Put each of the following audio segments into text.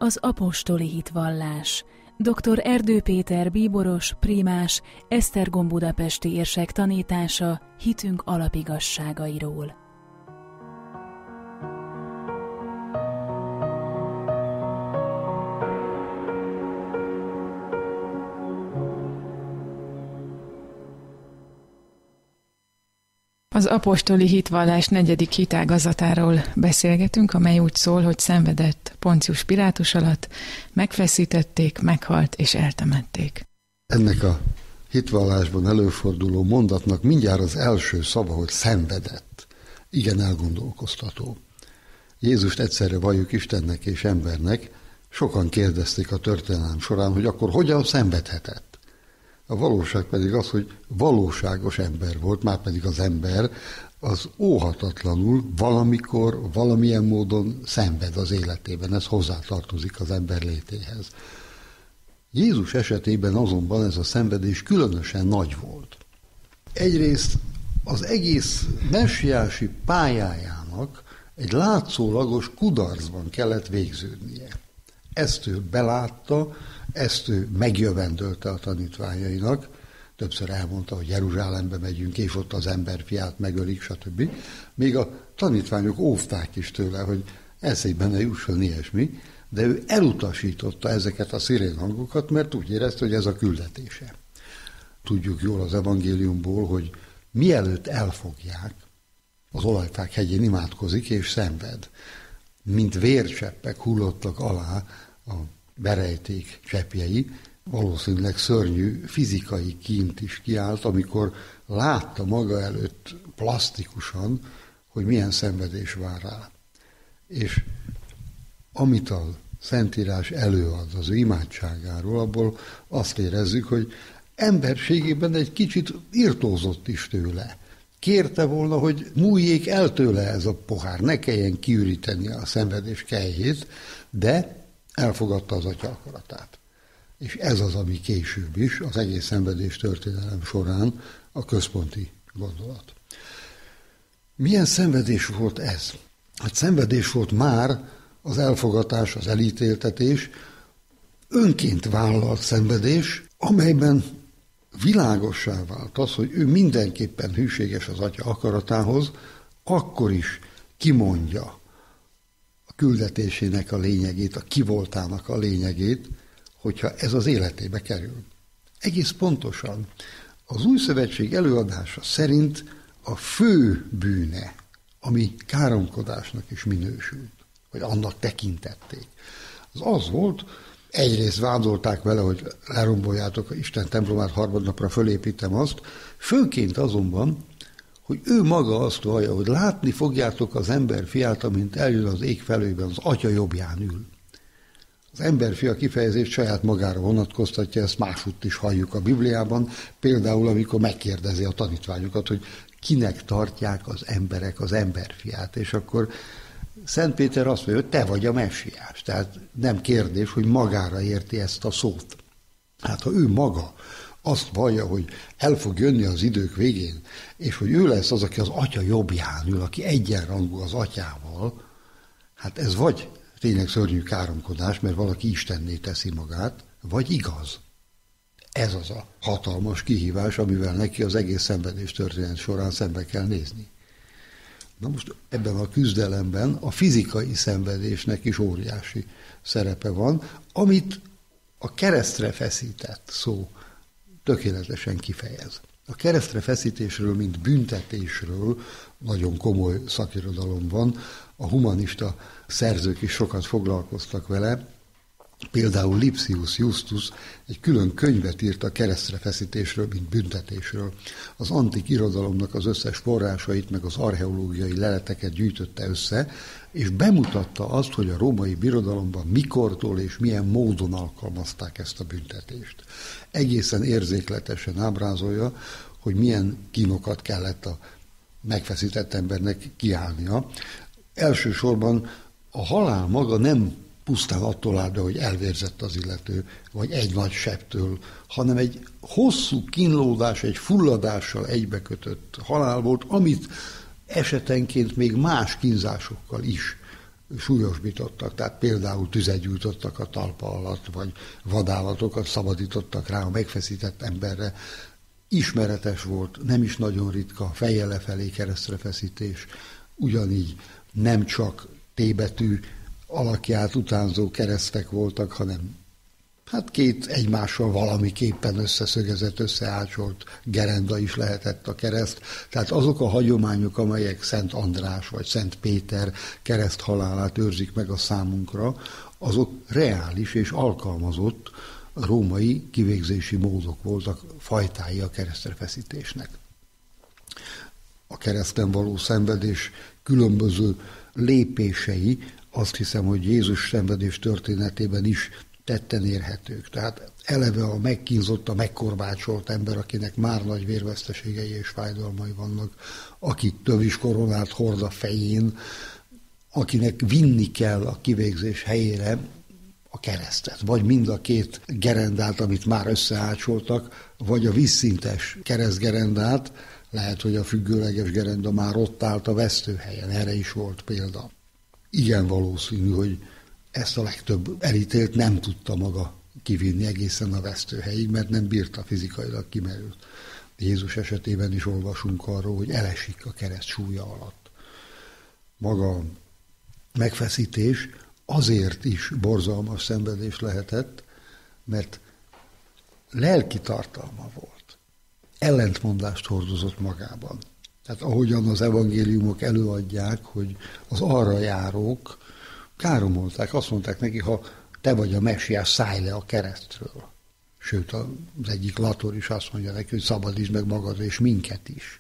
az apostoli hitvallás. Dr. Erdő Péter bíboros, prímás, Esztergom budapesti érsek tanítása hitünk alapigasságairól. Az apostoli hitvallás 4. hitágazatáról beszélgetünk, amely úgy szól, hogy szenvedett Poncius Pilátus alatt, megfeszítették, meghalt és eltemették. Ennek a hitvallásban előforduló mondatnak mindjárt az első szava, hogy szenvedett. Igen elgondolkoztató. Jézust egyszerre valljuk Istennek és embernek. Sokan kérdezték a történelem során, hogy akkor hogyan szenvedhetett. A valóság pedig az, hogy valóságos ember volt, márpedig az ember az óhatatlanul valamikor, valamilyen módon szenved az életében. Ez hozzátartozik az ember létéhez. Jézus esetében azonban ez a szenvedés különösen nagy volt. Egyrészt az egész messiási pályájának egy látszólagos kudarcban kellett végződnie. Ezt ő belátta, ezt ő megjövendölte a tanítványainak, többször elmondta, hogy Jeruzsálembe megyünk, és ott az emberfiát megölik, stb. Még a tanítványok óvták is tőle, hogy eszébe ne jusson ilyesmi, de ő elutasította ezeket a szirénhangokat, mert úgy érezte, hogy ez a küldetése. Tudjuk jól az evangéliumból, hogy mielőtt elfogják, az Olajfák hegyén imádkozik és szenved. Mint vércseppek hullottak alá a berejték cseppjei, valószínűleg szörnyű fizikai kínt is kiállt, amikor látta maga előtt plastikusan, hogy milyen szenvedés vár rá. És amit a Szentírás előad az ő imádságáról, abból azt érezzük, hogy emberségében egy kicsit irtózott is tőle. Kérte volna, hogy múljék el tőle ez a pohár, ne kelljen kiüríteni a szenvedés kelyhét, de elfogadta az Atya akaratát. És ez az, ami később is, az egész szenvedés történelem során a központi gondolat. Milyen szenvedés volt ez? Hát szenvedés volt már az elfogadás, az elítéltetés, önként vállalt szenvedés, amelyben világossá vált az, hogy ő mindenképpen hűséges az Atya akaratához, akkor is kimondja a küldetésének a lényegét, a kivoltának a lényegét, hogyha ez az életébe kerül. Egész pontosan az Új Szövetség előadása szerint a fő bűne, ami káromkodásnak is minősült, vagy annak tekintették, az volt, egyrészt vádolták vele, hogy leromboljátok Isten templomát, harmadnapra fölépítem azt, főként azonban, hogy ő maga azt vallja, hogy látni fogjátok az emberfiát, amint eljön az ég felőben, az Atya jobbján ül. Az emberfia kifejezést saját magára vonatkoztatja, ezt másútt is halljuk a Bibliában, például amikor megkérdezi a tanítványokat, hogy kinek tartják az emberek az emberfiát, és akkor Szent Péter azt mondja, hogy te vagy a messiás. Tehát nem kérdés, hogy magára érti ezt a szót. Hát ha ő maga azt vallja, hogy el fog jönni az idők végén, és hogy ő lesz az, aki az Atya jobbján ül, aki egyenrangú az Atyával, hát ez vagy tényleg szörnyű káromkodás, mert valaki istenné teszi magát, vagy igaz. Ez az a hatalmas kihívás, amivel neki az egész szenvedés történet során szembe kell nézni. Na most ebben a küzdelemben a fizikai szenvedésnek is óriási szerepe van, amit a keresztre feszített szó tökéletesen kifejez. A keresztre feszítésről, mint büntetésről nagyon komoly szakirodalom van, a humanista szerzők is sokat foglalkoztak vele, például Lipsius Justus egy külön könyvet írt a keresztre feszítésről, mint büntetésről. Az antik irodalomnak az összes forrásait, meg az archeológiai leleteket gyűjtötte össze, és bemutatta azt, hogy a római birodalomban mikortól és milyen módon alkalmazták ezt a büntetést. Egészen érzékletesen ábrázolja, hogy milyen kínokat kellett a megfeszített embernek kiállnia. Elsősorban a halál maga nem pusztán attól áll be, hogy elvérzett az illető, vagy egy nagy sebtől, hanem egy hosszú kínlódás, egy fulladással egybekötött halál volt, amit esetenként még más kínzásokkal is súlyosbítottak, tehát például tüzet gyújtottak a talpa alatt, vagy vadállatokat szabadítottak rá a megfeszített emberre. Ismeretes volt, nem is nagyon ritka, fejjel lefelé keresztre feszítés, ugyanígy nem csak T-betű alakját utánzó keresztek voltak, hanem két egymással valamiképpen összeszögezett, összeácsolt gerenda is lehetett a kereszt. Tehát azok a hagyományok, amelyek Szent András vagy Szent Péter kereszthalálát őrzik meg a számunkra, azok reális és alkalmazott római kivégzési módok voltak, fajtái a keresztrefeszítésnek. A kereszten való szenvedés különböző lépései, azt hiszem, hogy Jézus szenvedés történetében is tetten érhetők. Tehát eleve a megkínzott, a megkorbácsolt ember, akinek már nagy vérveszteségei és fájdalmai vannak, aki tövis koronát hord a fején, akinek vinni kell a kivégzés helyére a keresztet, vagy mind a két gerendát, amit már összeácsoltak, vagy a vízszintes keresztgerendát, lehet, hogy a függőleges gerenda már ott állt a vesztőhelyen, erre is volt példa. Igen valószínű, hogy ezt a legtöbb elítélt nem tudta maga kivinni egészen a vesztőhelyig, mert nem bírta, fizikailag kimerült. Jézus esetében is olvasunk arról, hogy elesik a kereszt súlya alatt. Maga a megfeszítés azért is borzalmas szenvedés lehetett, mert lelki tartalma volt. Ellentmondást hordozott magában. Tehát ahogyan az evangéliumok előadják, hogy az arra járók káromolták, azt mondták neki, ha te vagy a messiás, szállj le a keresztről. Sőt, az egyik lator is azt mondja neki, hogy szabadítsd meg magad és minket is.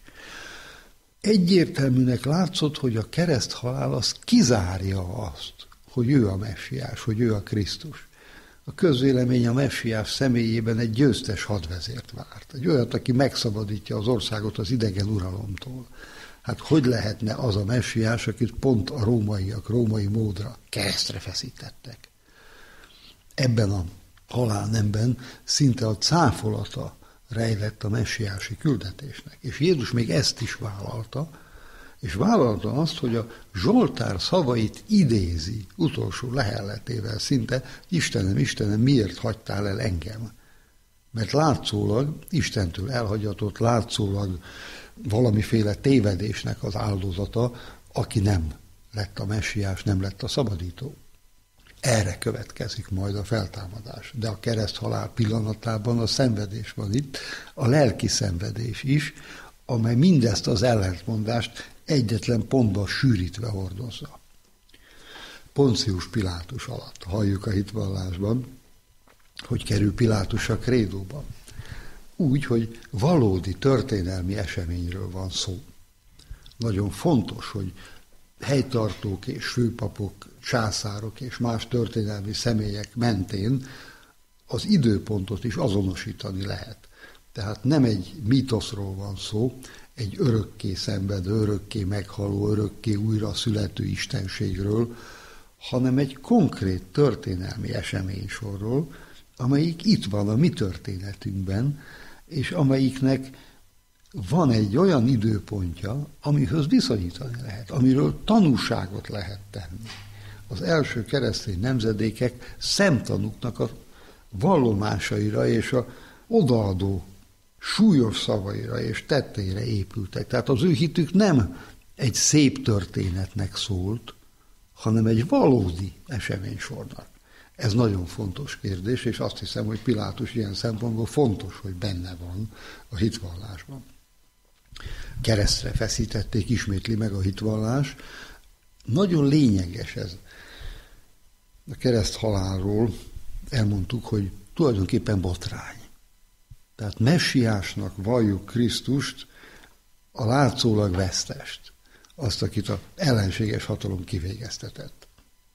Egyértelműnek látszott, hogy a kereszthalál az kizárja azt, hogy ő a messiás, hogy ő a Krisztus. A közvélemény a messiás személyében egy győztes hadvezért várt. Egy olyat, aki megszabadítja az országot az idegen uralomtól. Hát hogy lehetne az a messiás, akit pont a rómaiak, római módra keresztre feszítettek? Ebben a halálnemben szinte a cáfolata rejlett a messiási küldetésnek. És Jézus még ezt is vállalta, és vállalta azt, hogy a Zsoltár szavait idézi utolsó lehelletével szinte: Istenem, Istenem, miért hagytál el engem? Mert látszólag Istentől elhagyatott, látszólag valamiféle tévedésnek az áldozata, aki nem lett a messiás, nem lett a szabadító. Erre következik majd a feltámadás. De a kereszthalál pillanatában a szenvedés van itt, a lelki szenvedés is, amely mindezt az ellentmondást egyetlen pontba sűrítve hordozza. Poncius Pilátus alatt halljuk a hitvallásban, hogy kerül Pilátus a krédóban. Úgy, hogy valódi történelmi eseményről van szó. Nagyon fontos, hogy helytartók és főpapok, császárok és más történelmi személyek mentén az időpontot is azonosítani lehet. Tehát nem egy mítoszról van szó, egy örökké szenvedő, örökké meghaló, örökké újra születő istenségről, hanem egy konkrét történelmi eseménysorról, amelyik itt van a mi történetünkben, és amelyiknek van egy olyan időpontja, amihöz viszonyítani lehet, amiről tanúságot lehet tenni. Az első keresztény nemzedékek szemtanúknak a vallomásaira és a odaadó súlyos szavaira és tetteire épültek. Tehát az ő hitük nem egy szép történetnek szólt, hanem egy valódi eseménysornak. Ez nagyon fontos kérdés, és azt hiszem, hogy Pilátus ilyen szempontból fontos, hogy benne van a hitvallásban. Keresztre feszítették, ismétli meg a hitvallás. Nagyon lényeges ez. A kereszthalálról elmondtuk, hogy tulajdonképpen botrány. Tehát messiásnak valljuk Krisztust, a látszólag vesztest, azt, akit az ellenséges hatalom kivégeztetett.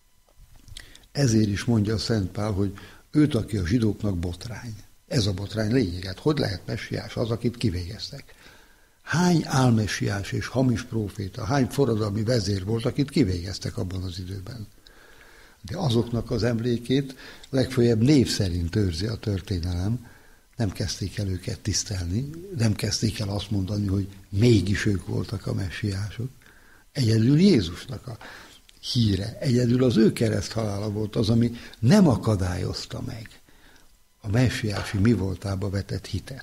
Ezért is mondja a Szent Pál, hogy őt, aki a zsidóknak botrány. Ez a botrány lényeget. Hogy lehet messiás az, akit kivégeztek? Hány álmessiás és hamis próféta, hány forradalmi vezér volt, akit kivégeztek abban az időben? De azoknak az emlékét legfeljebb név szerint őrzi a történelem, nem kezdték el őket tisztelni, nem kezdték el azt mondani, hogy mégis ők voltak a messiások. Egyedül Jézusnak a híre. Egyedül az ő kereszthalála volt az, ami nem akadályozta meg a messiási mi voltába vetett hitet.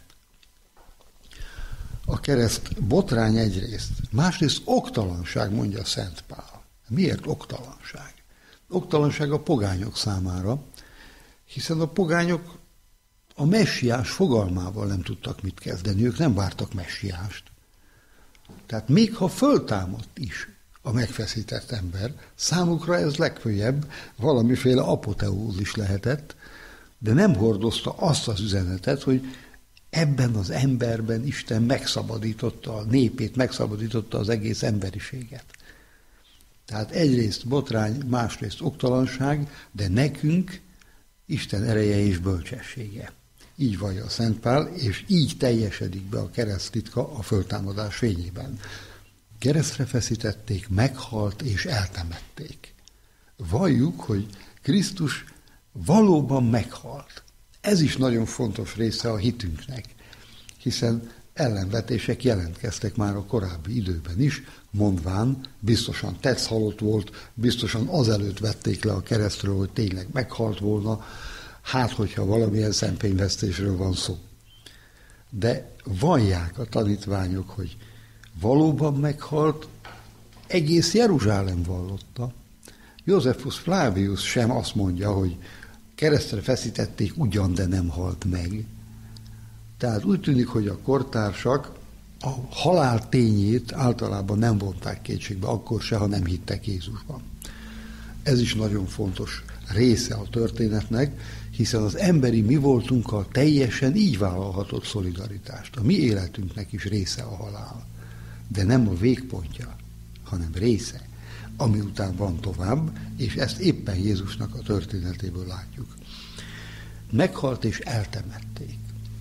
A kereszt botrány egyrészt, másrészt oktalanság, mondja Szent Pál. Miért oktalanság? Oktalanság a pogányok számára, hiszen a pogányok a messiás fogalmával nem tudtak mit kezdeni, ők nem vártak messiást. Tehát még ha föltámadt is a megfeszített ember, számukra ez legfőjebb valamiféle apoteózis lehetett, de nem hordozta azt az üzenetet, hogy ebben az emberben Isten megszabadította a népét, megszabadította az egész emberiséget. Tehát egyrészt botrány, másrészt oktalanság, de nekünk Isten ereje és bölcsessége. Így vallja a Szent Pál, és így teljesedik be a kereszttitka a föltámadás fényében. Keresztre feszítették, meghalt és eltemették. Valljuk, hogy Krisztus valóban meghalt. Ez is nagyon fontos része a hitünknek, hiszen ellenvetések jelentkeztek már a korábbi időben is, mondván, biztosan tetszhalott volt, biztosan azelőtt vették le a keresztről, hogy tényleg meghalt volna, hát hogyha valamilyen szempényvesztésről van szó. De vallják a tanítványok, hogy valóban meghalt, egész Jeruzsálem vallotta. Josephus Flavius sem azt mondja, hogy keresztre feszítették ugyan, de nem halt meg. Tehát úgy tűnik, hogy a kortársak a halál tényét általában nem vonták kétségbe, akkor se, ha nem hittek Jézusban. Ez is nagyon fontos része a történetnek, hiszen az emberi mi voltunkkal teljesen így vállalhatott szolidaritást. A mi életünknek is része a halál, de nem a végpontja, hanem része, ami után van tovább, és ezt éppen Jézusnak a történetéből látjuk. Meghalt és eltemették.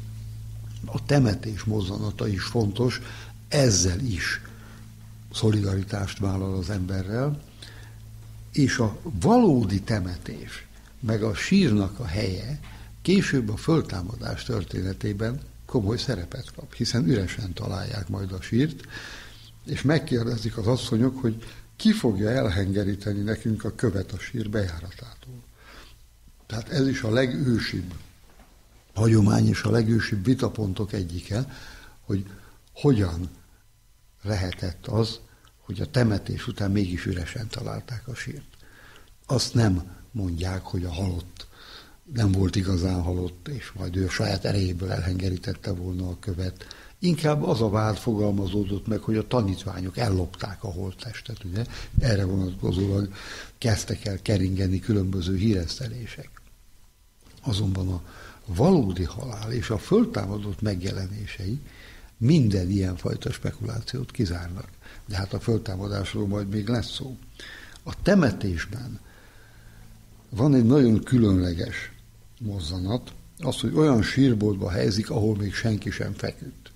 A temetés mozzanata is fontos, ezzel is szolidaritást vállal az emberrel, és a valódi temetés, meg a sírnak a helye később a föltámadás történetében komoly szerepet kap, hiszen üresen találják majd a sírt, és megkérdezik az asszonyok, hogy ki fogja elhengeríteni nekünk a követ a sír bejáratától. Tehát ez is a legősibb hagyomány és a legősibb vitapontok egyike, hogy hogyan lehetett az, hogy a temetés után mégis üresen találták a sírt. Azt nem mondják, hogy a halott nem volt igazán halott, és majd ő a saját erejéből elhengerítette volna a követ. Inkább az a vád fogalmazódott meg, hogy a tanítványok ellopták a holttestet, ugye? Erre vonatkozólag kezdtek el keringeni különböző híresztelések. Azonban a valódi halál és a föltámadott megjelenései minden ilyenfajta spekulációt kizárnak. De hát a föltámadásról majd még lesz szó. A temetésben van egy nagyon különleges mozzanat, az, hogy olyan sírboltba helyezik, ahol még senki sem feküdt.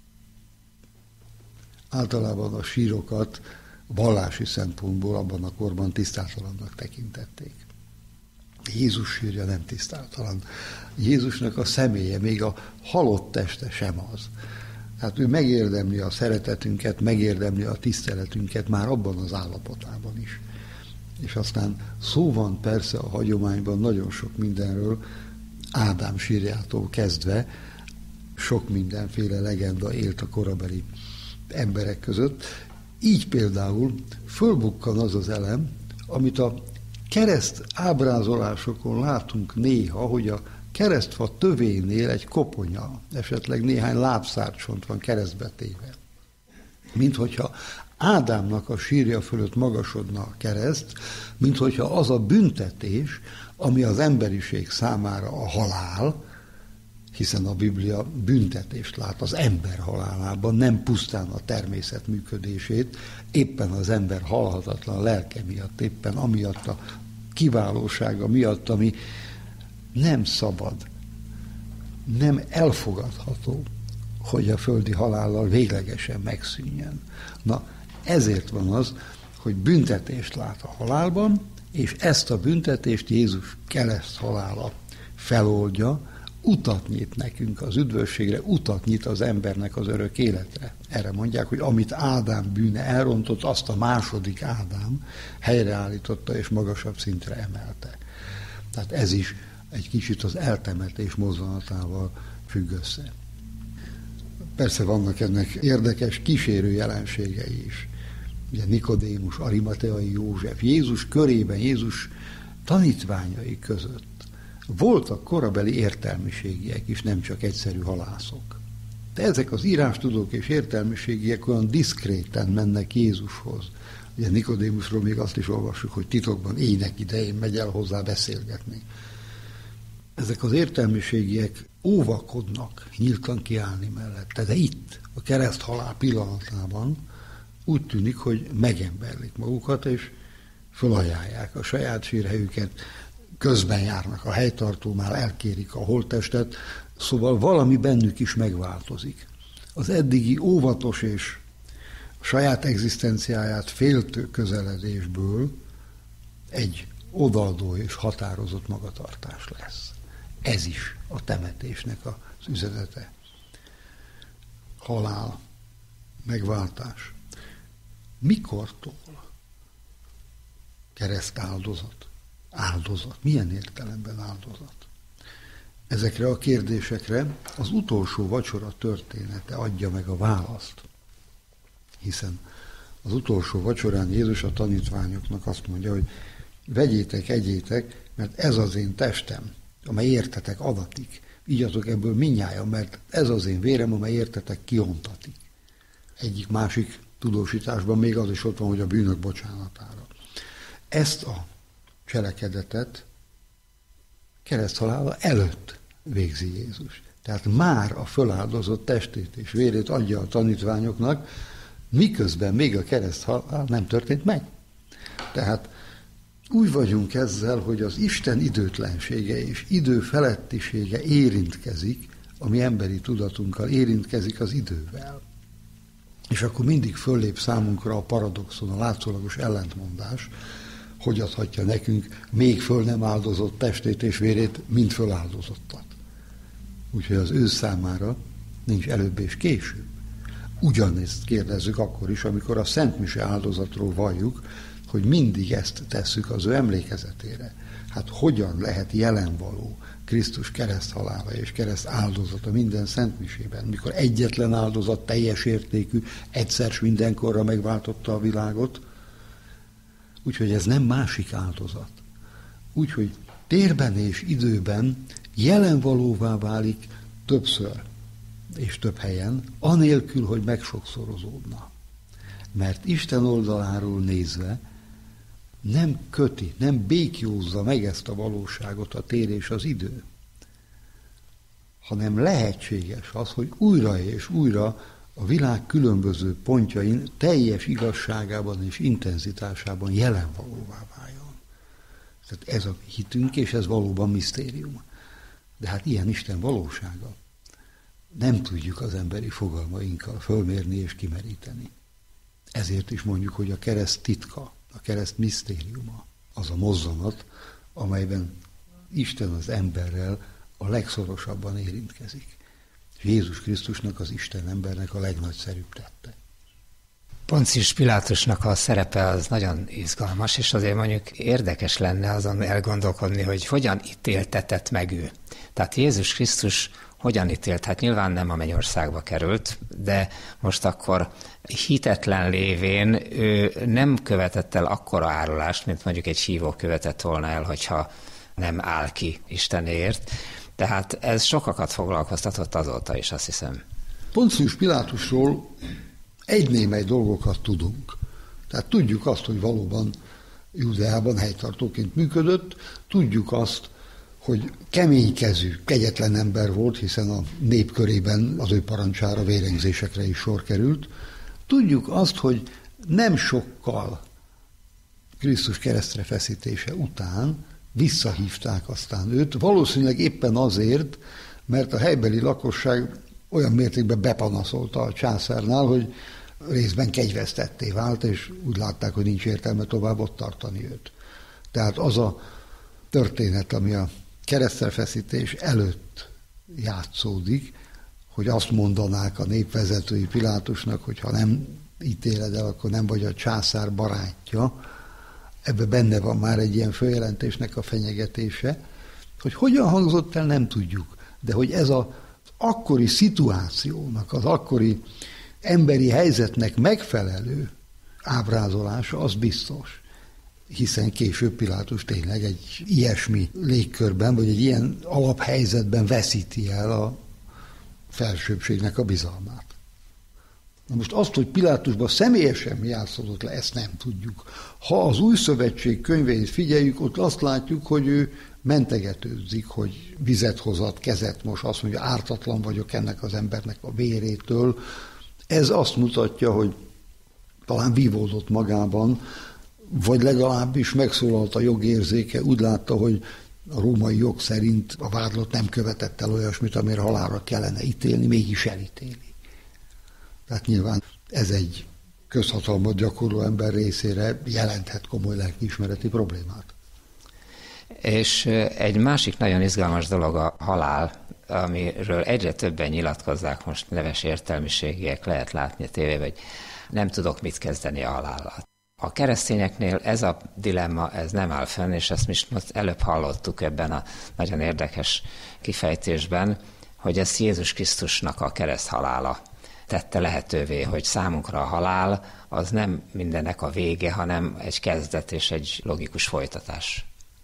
Általában a sírokat vallási szempontból abban a korban tisztátalannak tekintették. Jézus sírja nem tisztátalan. Jézusnak a személye, még a halott teste sem az. Tehát ő megérdemli a szeretetünket, megérdemli a tiszteletünket már abban az állapotában is. És aztán szó van persze a hagyományban nagyon sok mindenről, Ádám sírjától kezdve, sok mindenféle legenda élt a korabeli emberek között. Így például fölbukkan az az elem, amit a kereszt ábrázolásokon látunk néha, hogy a keresztfa tövénél egy koponya, esetleg néhány lábszárcsont van keresztbe téve. Mint hogyha Ádámnak a sírja fölött magasodna a kereszt, mint hogyha az a büntetés, ami az emberiség számára a halál, hiszen a Biblia büntetést lát az ember halálában, nem pusztán a természet működését, éppen az ember halhatatlan lelke miatt, éppen amiatt a kiválósága miatt, ami nem szabad, nem elfogadható, hogy a földi halállal véglegesen megszűnjön. Na, ezért van az, hogy büntetést lát a halálban, és ezt a büntetést Jézus kereszt halála feloldja, utat nyit nekünk az üdvösségre, utat nyit az embernek az örök életre. Erre mondják, hogy amit Ádám bűne elrontott, azt a második Ádám helyreállította és magasabb szintre emelte. Tehát ez is egy kicsit az eltemetés mozzanatával függ össze. Persze vannak ennek érdekes kísérő jelenségei is. Ugye Nikodémus, Arimateai József, Jézus körében, Jézus tanítványai között voltak korabeli értelmiségiek is, nem csak egyszerű halászok. De ezek az írástudók és értelmiségiek olyan diszkréten mennek Jézushoz. Ugye Nikodémusról még azt is olvassuk, hogy titokban ének idején megy el hozzá beszélgetni. Ezek az értelmiségiek óvakodnak nyíltan kiállni mellette, de itt, a kereszthalál pillanatában úgy tűnik, hogy megemberlik magukat, és fölajánlják a saját sírhelyüket, közben járnak a helytartónál, elkérik a holttestet, szóval valami bennük is megváltozik. Az eddigi óvatos és a saját egzisztenciáját féltő közeledésből egy odaadó és határozott magatartás lesz. Ez is a temetésnek az üzenete. Halál, megváltás. Mikortól? Keresztáldozat. Áldozat. Milyen értelemben áldozat? Ezekre a kérdésekre az utolsó vacsora története adja meg a választ. Hiszen az utolsó vacsorán Jézus a tanítványoknak azt mondja, hogy vegyétek, egyétek, mert ez az én testem, amely értetek adatik. Igyatok ebből mindnyájan, mert ez az én vérem, amely értetek kiontatik. Egyik másik tudósításban még az is ott van, hogy a bűnök bocsánatára. Ezt a cselekedetet kereszthalála előtt végzi Jézus. Tehát már a föláldozott testét és vérét adja a tanítványoknak, miközben még a kereszthalál nem történt meg. Tehát úgy vagyunk ezzel, hogy az Isten időtlensége és idő felettisége érintkezik, a mi emberi tudatunkkal érintkezik az idővel. És akkor mindig föllép számunkra a paradoxon, a látszólagos ellentmondás, hogy adhatja nekünk még föl nem áldozott testét és vérét, mint föláldozottat. Úgyhogy az ő számára nincs előbb és később. Ugyanezt kérdezzük akkor is, amikor a Szent Mise áldozatról valljuk, hogy mindig ezt tesszük az ő emlékezetére. Hát hogyan lehet jelenvaló Krisztus kereszthalála és kereszt áldozata minden Szent Misében, mikor egyetlen áldozat teljes értékű, egyszer s mindenkorra megváltotta a világot, úgyhogy ez nem másik áldozat. Úgyhogy térben és időben jelenvalóvá válik többször és több helyen, anélkül, hogy megsokszorozódna. Mert Isten oldaláról nézve nem köti, nem békjózza meg ezt a valóságot a tér és az idő, hanem lehetséges az, hogy újra és újra a világ különböző pontjain teljes igazságában és intenzitásában jelenvalóvá váljon. Tehát ez a hitünk, és ez valóban misztérium. De hát ilyen Isten valósága nem tudjuk az emberi fogalmainkkal fölmérni és kimeríteni. Ezért is mondjuk, hogy a kereszt titka, a kereszt misztériuma, az a mozzanat, amelyben Isten az emberrel a legszorosabban érintkezik. Jézus Krisztusnak, az Isten embernek a legnagyszerűbb tette. Poncius Pilátusnak a szerepe az nagyon izgalmas, és azért mondjuk érdekes lenne azon elgondolkodni, hogy hogyan ítéltetett meg ő. Tehát Jézus Krisztus hogyan ítélt? Hát nyilván nem a mennyországba került, de most akkor hitetlen lévén ő nem követett el akkora árulást, mint mondjuk egy hívó követett volna el, hogyha nem áll ki Istenért. Tehát ez sokakat foglalkoztatott azóta is, azt hiszem. Poncius Pilátusról egy-némely dolgokat tudunk. Tehát tudjuk azt, hogy valóban Júdeában helytartóként működött, tudjuk azt, hogy keménykezű, kegyetlen ember volt, hiszen a nép körében az ő parancsára vérengzésekre is sor került. Tudjuk azt, hogy nem sokkal Krisztus keresztre feszítése után visszahívták aztán őt, valószínűleg éppen azért, mert a helybeli lakosság olyan mértékben bepanaszolta a császárnál, hogy részben kegyvesztetté vált, és úgy látták, hogy nincs értelme tovább ott tartani őt. Tehát az a történet, ami a keresztre feszítés előtt játszódik, hogy azt mondanák a népvezetői Pilátusnak, hogy ha nem ítéled el, akkor nem vagy a császár barátja. Ebben benne van már egy ilyen följelentésnek a fenyegetése, hogy hogyan hangzott el, nem tudjuk, de hogy ez az akkori szituációnak, az akkori emberi helyzetnek megfelelő ábrázolása, az biztos. Hiszen később Pilátus tényleg egy ilyesmi légkörben, vagy egy ilyen alaphelyzetben veszíti el a felsőbbségnek a bizalmát. Na most azt, hogy Pilátusban személyesen mi játszódott le, ezt nem tudjuk. Ha az Új Szövetség könyveit figyeljük, ott azt látjuk, hogy ő mentegetőzik, hogy vizet hozat, kezet mos, azt mondja, ártatlan vagyok ennek az embernek a vérétől. Ez azt mutatja, hogy talán vívódott magában, vagy legalábbis megszólalt a jogérzéke, úgy látta, hogy a római jog szerint a vádlott nem követett el olyasmit, amire halálra kellene ítélni, mégis elítéli. Tehát nyilván ez egy közhatalmat gyakorló ember részére jelenthet komoly lelkiismereti problémát. És egy másik nagyon izgalmas dolog a halál, amiről egyre többen nyilatkozzák, most neves értelmiségiek, lehet látni a tévében, hogy nem tudok mit kezdeni a halállal. A keresztényeknél ez a dilemma, ez nem áll fenn, és ezt most előbb hallottuk ebben a nagyon érdekes kifejtésben, hogy ez Jézus Krisztusnak a kereszthalála tette lehetővé, hogy számunkra a halál az nem mindennek a vége, hanem egy kezdet és egy logikus folytatás.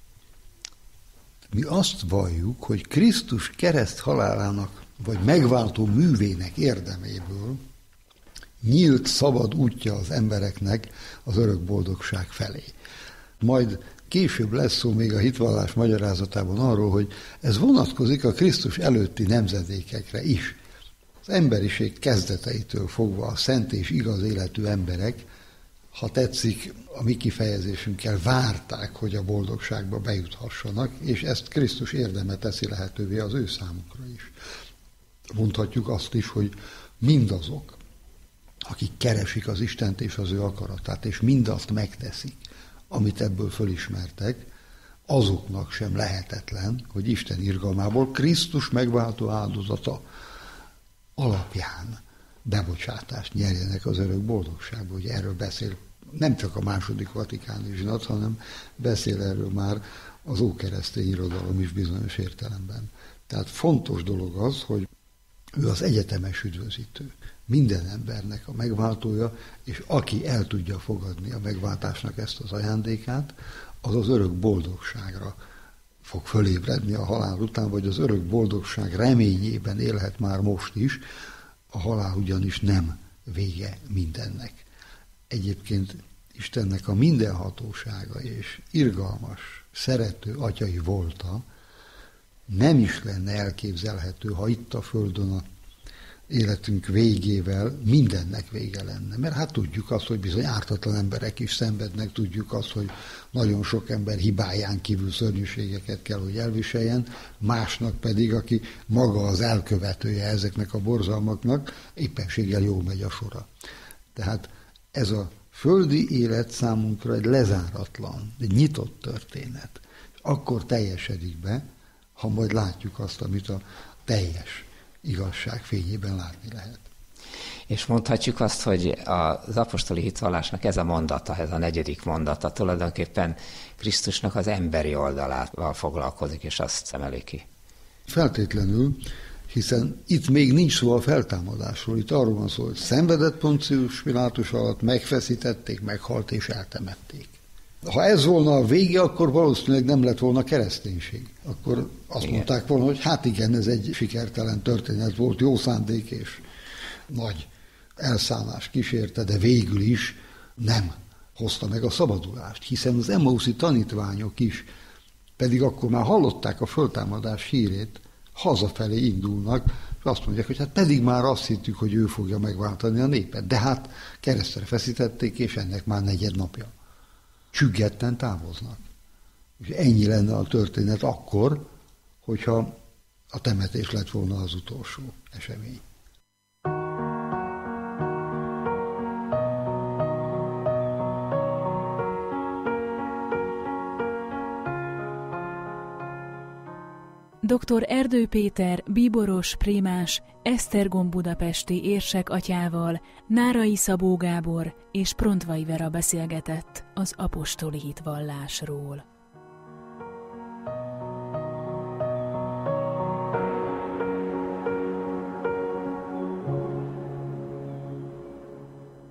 Mi azt valljuk, hogy Krisztus kereszt halálának, vagy megváltó művének érdeméből nyílt, szabad útja az embereknek az örök boldogság felé. Majd később lesz szó még a hitvallás magyarázatában arról, hogy ez vonatkozik a Krisztus előtti nemzedékekre is. Az emberiség kezdeteitől fogva a szent és igaz életű emberek, ha tetszik, a mi kifejezésünkkel várták, hogy a boldogságba bejuthassanak, és ezt Krisztus érdeme teszi lehetővé az ő számukra is. Mondhatjuk azt is, hogy mindazok, akik keresik az Istent és az ő akaratát, és mindazt megteszik, amit ebből fölismertek, azoknak sem lehetetlen, hogy Isten irgalmából Krisztus megváltó áldozata alapján bebocsátást nyerjenek az örök boldogságba. Ugye erről beszél nem csak a második vatikáni zsinat, hanem beszél erről már az ókeresztény irodalom is bizonyos értelemben. Tehát fontos dolog az, hogy ő az egyetemes üdvözítő, minden embernek a megváltója, és aki el tudja fogadni a megváltásnak ezt az ajándékát, az az örök boldogságra fog fölébredni a halál után, vagy az örök boldogság reményében élhet már most is, a halál ugyanis nem vége mindennek. Egyébként Istennek a mindenhatósága és irgalmas, szerető atyai volta nem is lenne elképzelhető, ha itt a Földön a életünk végével mindennek vége lenne. Mert hát tudjuk azt, hogy bizony ártatlan emberek is szenvednek, tudjuk azt, hogy nagyon sok ember hibáján kívül szörnyűségeket kell, hogy elviseljen, másnak pedig, aki maga az elkövetője ezeknek a borzalmaknak, éppenséggel jól megy a sora. Tehát ez a földi élet számunkra egy lezáratlan, egy nyitott történet. Akkor teljesedik be, ha majd látjuk azt, amit a teljes igazság fényében látni lehet. És mondhatjuk azt, hogy az apostoli hitvallásnak ez a mondata, ez a 4. mondata tulajdonképpen Krisztusnak az emberi oldalával foglalkozik, és azt emeli ki. Feltétlenül, hiszen itt még nincs szó a feltámadásról, itt arról van szó, hogy szenvedett Poncius Pilátus alatt, megfeszítették, meghalt és eltemették. Ha ez volna a vége, akkor valószínűleg nem lett volna kereszténység. Akkor azt mondták volna, hogy hát igen, ez egy sikertelen történet volt, jó szándék és nagy elszállás kísérte, de végül is nem hozta meg a szabadulást, hiszen az Emmauszi tanítványok is, pedig akkor már hallották a föltámadás hírét, hazafelé indulnak, és azt mondják, hogy hát pedig már azt hittük, hogy ő fogja megváltani a népet, de hát keresztre feszítették, és ennek már 4. napja. Csüggetten távoznak. És ennyi lenne a történet akkor, hogyha a temetés lett volna az utolsó esemény. Dr. Erdő Péter bíboros, prémás, Esztergom budapesti érsek atyával, Nárai Szabó Gábor és Prontvai Vera beszélgetett az apostoli hitvallásról.